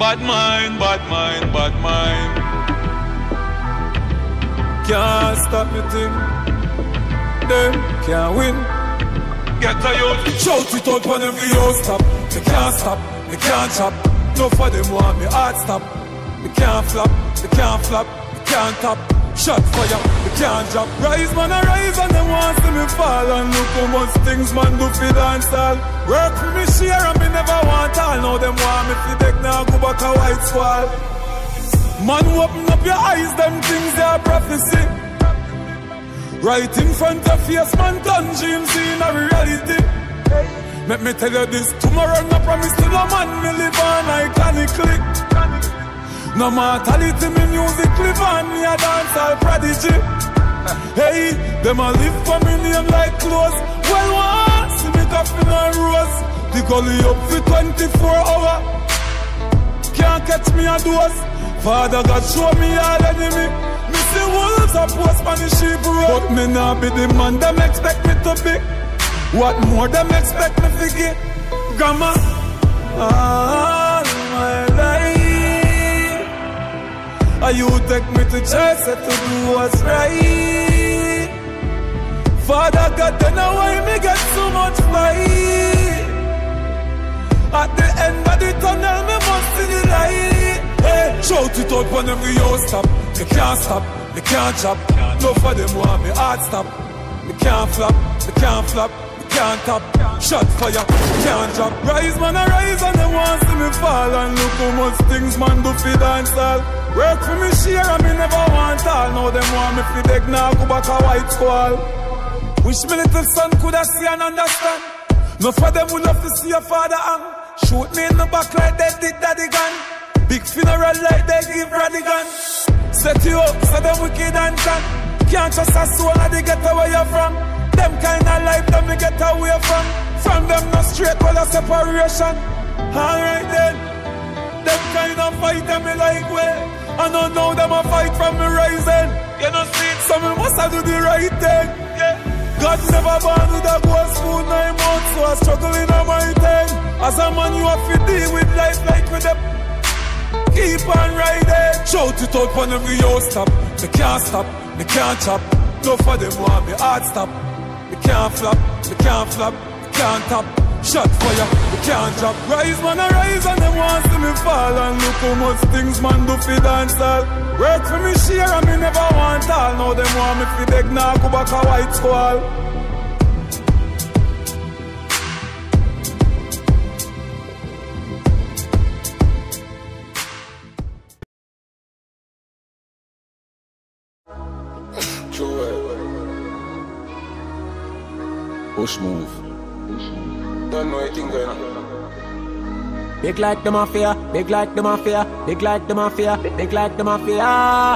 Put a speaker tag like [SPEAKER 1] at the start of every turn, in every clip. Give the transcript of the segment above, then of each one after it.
[SPEAKER 1] Bad mind, bad mind, bad mind.
[SPEAKER 2] Can't stop me thing. Them can't win.
[SPEAKER 1] Get a youth.
[SPEAKER 2] Shout it out when every house stop. Me can't stop, me can't chop. No for them want me heart stop. Me can't flop, me can't flop, me can't top. Shot fire, me can't drop. Rise man, I rise and them want see me fall. And look how much things man do for dance all. Work for me share and me never want all. Now them want me fi deck now go back a white squall. Man open up your eyes, them things they are prophecy. Right in front of face, man done dreams in a reality. Let me tell you this, tomorrow no promise to no man, me live on iconically. No mortality, me music live on, me a dance all prodigy. Hey, them a live for me name like clothes. Well, once, see me coffin and rose. The gully up for 24 hours. Can't catch me a dose. Father God show me all enemy. Me see wolves a post on the sheep road. But me nah be the man them expect me to be. What more them expect me to get? Grandma, all my life you take me to church to do what's right. Father God, then know why me get so much fight. At the end of the tunnel, me must see the light. Hey, shout it out when every house stop. Me can't stop, me can't chop. No for them want me heart stop. Me can't flop, me can't flop, me can't top. Shot fire, me can't drop. Rise man, I rise and them want see me fall. And look how much things man do for dance all. Work for me share and me never want all. Now them want me fi beg now go back a white squall. Wish me little son coulda see and understand. No for them would love to see your father hang. Shoot me in the back like they did daddy gun. Big funeral like they give Radigan. Set you up so them wicked and can. Can't trust a soul and they get away you from. Them kind of life that me get away from. From them no straight well a separation. Alright then. Them kind of fight them me like well. I don't know them a fight from me rising. You know see it, so me must have do the right thing. Yeah. God never born with a ghost food 9 months, so I struggle in my thing. As a man you have to deal with life like with them. Keep on riding. Shout it out when every house stop. Me can't stop, me can't chop. No for them want me heart stop. Me can't flop, me can't flop, me can't top. Shot fire, me can't drop. Rise man, I rise and them want see me fall. And look how much things man do for dance all. Work for me share and me never want all. Now them want me fi beg now go back a white squall.
[SPEAKER 3] Push move.
[SPEAKER 2] Don't know anything going on.
[SPEAKER 4] Big like the mafia, big like the mafia, big like the mafia, big like the mafia.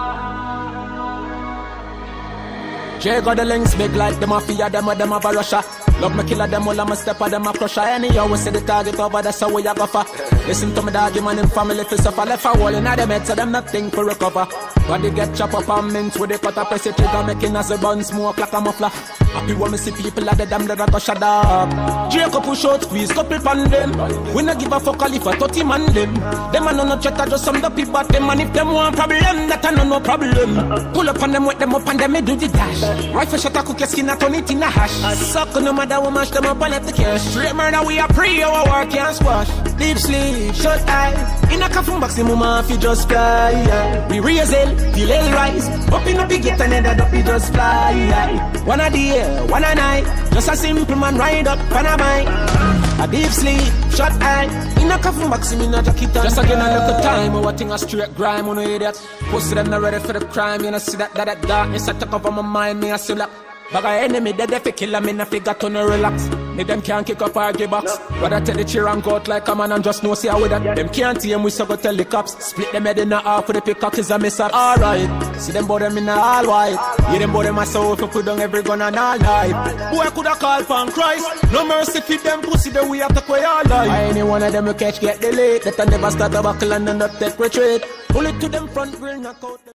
[SPEAKER 4] Jay got the links, big like the mafia, them have a Russia. Love me killer, them all I'm a step of them a crusher. Anyhow, we see the target over, that's how we a go for. Listen to me doggy man in family fi suffer. Left a hole in them head, so them nothing for recover. Body get chop up and mint with the cutter, press it trigger, making as a bun smoke like a muffler. Happy when me see people at the damn that I go shut up. Jacob push out, squeeze couple pan them. We not give a fuck if a 30 man them. Them a no check, just some the people at them. And if them want problem, that I no problem. Pull up on them, wet them up and them me do the dash. Rifle shot a cook your skin, I turn it in a hash. Suck no matter we mash them up and left the cash. Straight murder we a pre, our work can't squash. Deep sleep, shut eyes. In a coffin box, the mama fi just fly. We raise it, feel it rise. Up in a big gate and ended up we just fly. One a day, one a night. Just a simple man ride up on a bike. A deep sleep, shut eye. In a coffin box, me no jacket on. Just again another time, what thing a straight grime, you know idiot. Posted them not ready for the crime, you know see that darkness I took over my mind, me a still up. But I enemy dead if you kill me, I figure to no relax. Me them can't kick up our give box. But I tell the cheer and go out like a man and just know see how with that. Them can't see him, we so go tell the cops. Split them head in a half with the pickaxe is a miss up. Alright, see them bout them in a all white. Yeah, them bout them myself if we put down every gun and all night. Boy coulda call for Christ. No mercy fit them pussy, the way attack way all life. Any one of them we catch get delayed. That I never start a buckle and end up take retreat. Pull it to them front, real knock out.